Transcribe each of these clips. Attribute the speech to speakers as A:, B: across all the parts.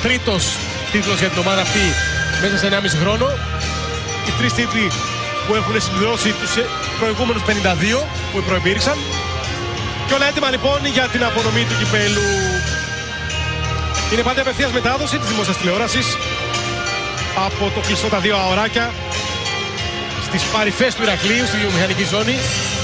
A: τρίτος τίτλος για την ομάδα αυτή μέσα σε 1,5 χρόνο. Οι 3 τίτλοι που έχουν συμπληρώσει τους προηγούμενους 52 που προϋπήρξαν. Και όλα έτοιμα λοιπόν για την απονομή του κυπέλου. Είναι πάντα απευθείας μετάδοση της δημόσιας τηλεόρασης από το κλειστό τα 2 αωράκια στις παρυφές του Ηρακλείου, στη βιομηχανική ζώνη.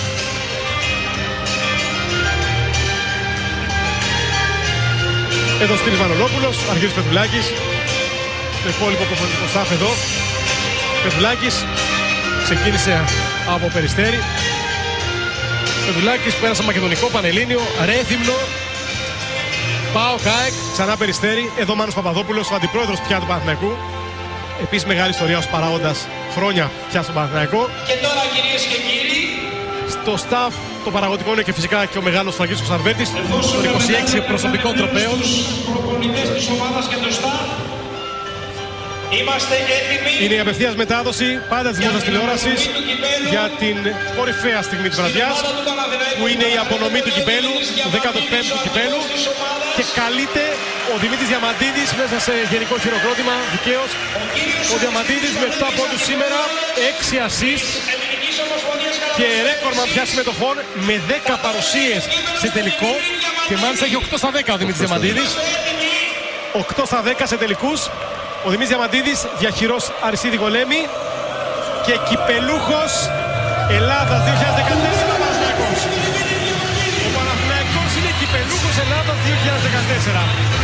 A: Εδώ Στήλης Μανολόπουλος, Αργύρης Πετουλάκης, το υπόλοιπο προπονητικό staff εδώ. Πετουλάκης ξεκίνησε από Περιστέρι. Πετουλάκης πέρασε Μακεδονικό, Πανελλήνιο, Ρέθυμνο, ΠΑΟΚ, ΑΕΚ, ξανά Περιστέρι. Εδώ Μάνος Παπαδόπουλος, ο αντιπρόεδρος πια του Παναθηναϊκού. Επίσης μεγάλη ιστορία ως παράγοντας χρόνια πια στον Παναθηναϊκό.
B: Και τώρα κυρίες και κύριοι,
A: στο staff το παραγωγικό είναι και φυσικά και ο μεγάλος Φραγκίσκος Αρβέτης, των 26 προσωπικών τροπαίων.
B: Προπονητές της ομάδας και το staff, είμαστε έτοιμοι.
A: Είναι η απευθείας μετάδοση πάντα της δημόσιας τηλεόρασης για την κορυφαία στιγμή της βραδιάς, που είναι η απονομή του κυπέλου, του 15ου κυπέλου, και καλείται ο Δημήτρης Διαμαντίδης μέσα σε γενικό χειροκρότημα, δικαίως. Ο Διαμαντίδης με 7 πόντους σήμερα, 6 assist και ρέκορ πια συμμετοχών με 10 παρουσίες σε τελικό, και μάλιστα έχει 8 στα 10 ο Δημήτρης Διαμαντίδης. 8 στα 10 σε τελικούς. Ο Δημήτρης Διαμαντίδης, διαχειρός Αριστίδη Γολέμη και κυπελούχος Ελλάδας 2014 Παναθηναϊκός. Ο Παναθηναϊκός είναι κυπελούχος Ελλάδας 2014.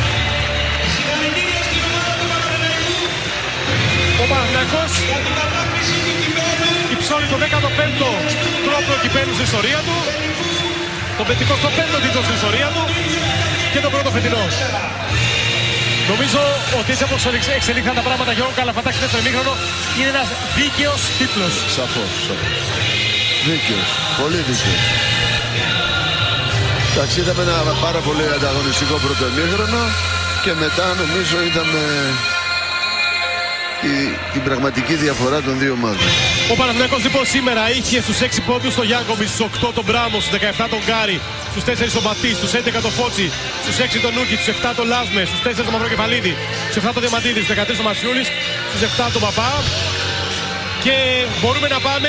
A: Ο Παναθηναϊκός υψώνει το 15ο τρόπο κυπέλου στην ιστορία του, το 55ο τίτλο στην ιστορία του και το πρώτο φετινό. Νομίζω ότι έτσι όπως εξελίχθηκαν τα πράγματα για τον Καλαφατάκη στο ημίχρονο, είναι ένας δίκαιος τίτλος.
C: Σαφώς. Δίκαιος. Πολύ δίκαιος. Εντάξει, είδαμε ένα πάρα πολύ ανταγωνιστικό πρώτο ημίχρονο και μετά νομίζω είδαμε την πραγματική διαφορά των δύο ομάδων.
A: Ο Παναθηναϊκός λοιπόν σήμερα είχε στους 6 πόντους τον Γιάνκοβιτς, στους 8 τον Μπράμο, στους 17 τον Γκάρι, στους 4 τον Πατή, στους 11 τον Φώτσι, στους 6 τον Νούκη, στους 7 τον Λάσμε, στους 4 τον Μαυροκεφαλίδη, στους 7 τον Διαμαντίδη, στους 13 τον Μασιούλης, στους 7 τον Παπά. Και μπορούμε να πάμε,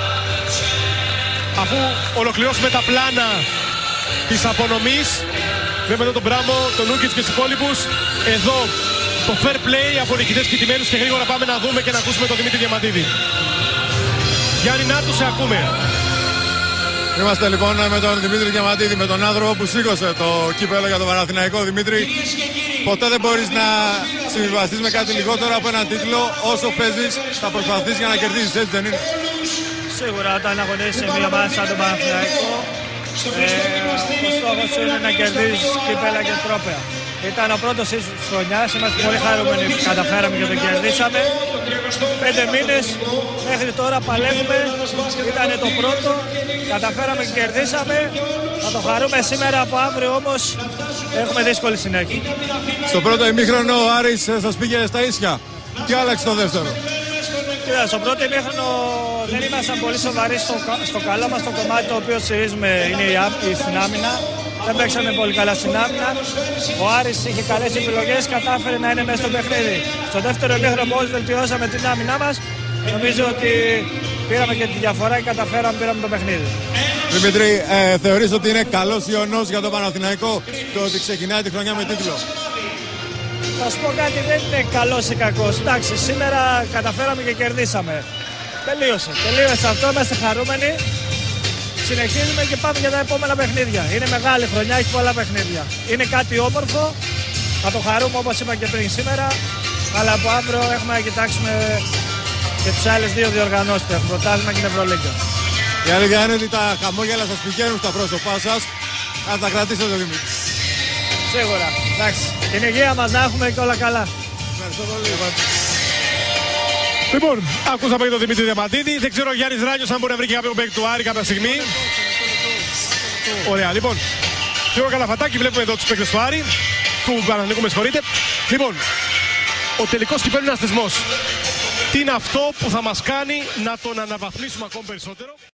A: αφού ολοκληρώσουμε τα πλάνα της απονομής, βλέπουμε εδώ τον Μπράμο, τον Νούκιτς και τους υπόλοιπους. Εδώ το fair play από νικητές και τιμένους, και γρήγορα πάμε να δούμε και να ακούσουμε τον Δημήτρη Διαμαντίδη. Γιάννη Νάρτου, σε ακούμε.
D: Είμαστε λοιπόν με τον Δημήτρη Διαμαντίδη, με τον άνθρωπο που σήκωσε το κύπελο για τον Παναθηναϊκό. Δημήτρη, ποτέ δεν μπορείς να συμβιβαστείς με κάτι λιγότερο από έναν τίτλο. Όσο παίζεις θα προσπαθείς για να κερδίσεις, έτσι δεν είναι?
E: Σίγουρα όταν αγωνίζεις σε μια ομάδα σαν τον Παναθηναϊκό, ο στόχος σου είναι να κερδίσεις κύπελα και τρόπαια. Ήταν ο πρώτος της χρονιάς, είμαστε πολύ χαρούμενοι που καταφέραμε και το κερδίσαμε. 5 μήνες μέχρι τώρα παλεύουμε, ήταν το πρώτο, καταφέραμε και κερδίσαμε. Θα το χαρούμε σήμερα, από αύριο όμως έχουμε δύσκολη συνέχεια.
D: Στο πρώτο ημίχρονο ο Άρης σας πήγε στα ίσια. Τι άλλαξε το δεύτερο?
E: Κοίτα, στο πρώτο ημίχρονο δεν ήμασταν πολύ σοβαροί στο καλό μας το κομμάτι το οποίο στηρίζουμε, είναι στην άμυνα. Δεν παίξαμε πολύ καλά στην άμυνα. Ο Άρης είχε καλές επιλογές, κατάφερε να είναι μέσα στο παιχνίδι. Στο δεύτερο ημίχρονο μόλις βελτιώσαμε την άμυνά μας, νομίζω ότι πήραμε και τη διαφορά και πήραμε το παιχνίδι.
D: Δημήτρη, θεωρείς ότι είναι καλός ιονός για τον Παναθηναϊκό το ότι ξεκινάει τη χρονιά με τίτλο?
E: Θα σου πω κάτι, δεν είναι καλός ή κακός. Εντάξει, σήμερα καταφέραμε και κερδίσαμε. Τελείωσε αυτό, είμαστε χαρούμενοι. Συνεχίζουμε και πάμε για τα επόμενα παιχνίδια. Είναι μεγάλη χρονιά, έχει πολλά παιχνίδια. Είναι κάτι όμορφο, θα το χαρούμε όπως είπα και πριν σήμερα, αλλά από αύριο έχουμε να κοιτάξουμε και τις άλλες δύο διοργανώσεις που έχουν, πρωτάθλημα και την Ευρωλίγκα.
D: Η αλήθεια είναι ότι τα χαμόγελα σας πηγαίνουν στα πρόσωπά σας, αν τα κρατήσετε, Δημήτρη.
E: Σίγουρα, εντάξει. Την υγεία μας να έχουμε και όλα καλά.
D: Ευχαριστώ πολύ.
A: Λοιπόν, ακούσαμε και τον Δημήτρη Διαμαντίδη. Δεν ξέρω ο Γιάννης Ράνιος αν μπορεί να βρει και κάποιον παίκτη του Άρη κάποια στιγμή. Ωραία, λοιπόν. Και ο Καλαφατάκη, βλέπουμε εδώ τους παίκτες του Άρη. Του Παναθηναϊκού, με συγχωρείτε. Λοιπόν, ο τελικός κυπέλλου είναι ένας θεσμός. Τι είναι αυτό που θα μας κάνει να τον αναβαθμίσουμε ακόμη περισσότερο?